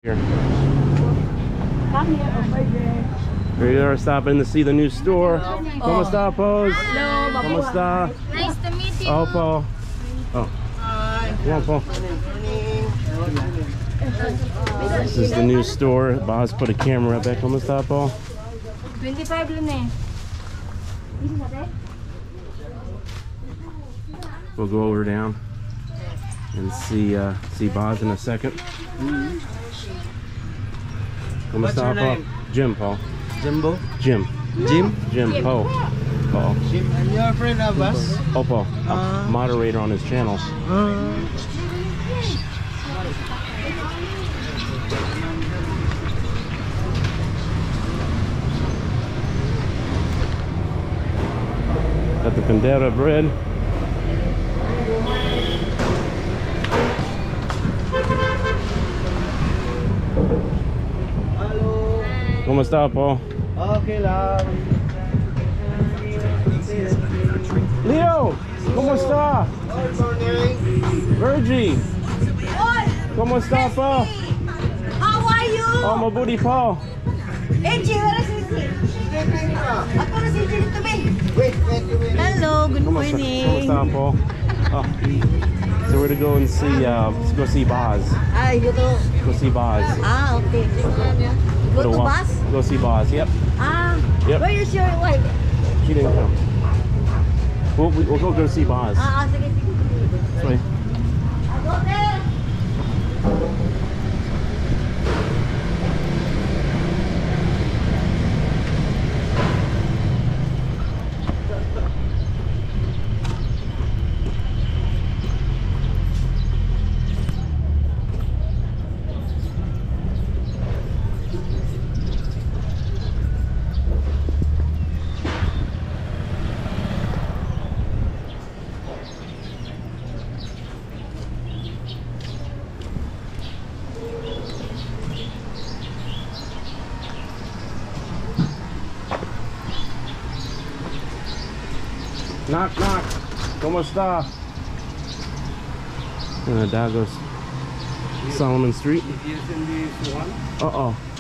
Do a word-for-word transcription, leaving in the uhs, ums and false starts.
Here. We are stopping to see the new store. ¿Cómo está, Pos? Hello, ¿Cómo está? Nice to meet you. Oh, Po. Oh. Come on, Po. This is the new store. Boss put a camera up there. ¿Cómo está, Po? twenty-five lang eh. We'll go over down and see uh, see Boz in a second. ¿Cómo What's está, your Po? name? Jim, Po. Jimbo? Jim. Jim? Jim, Po. Po. Jim. And you're a friend of us? Oh, Po. Uh, Moderator on his channel. Uh, Got the Pandera bread. Hello. ¿Cómo está, Po? Okay lang. Leo! ¿Cómo está? Good morning. Virgie! ¿Cómo está, Po? How are you? Oh, mabuti, Po. Eji, wala si Eji. Ako na si Eji dito, be. Wait, wait, wait. Hello, good ¿Cómo está, morning. ¿Cómo está, Po? Oh. So we're to go and see, uh, let's go see Boz. Ah, you to. Go see Boz. Ah, okay. Go to walk- bus? Go see Boz, yep. Ah, Yep. where is your wife? She didn't come. We'll, we'll go go see Boz. Ah, ah, sige, sige. This way. Go there. Knock, knock. ¿Cómo está? Uh, Dagos. Solomon Street. Using this one? Uh-oh.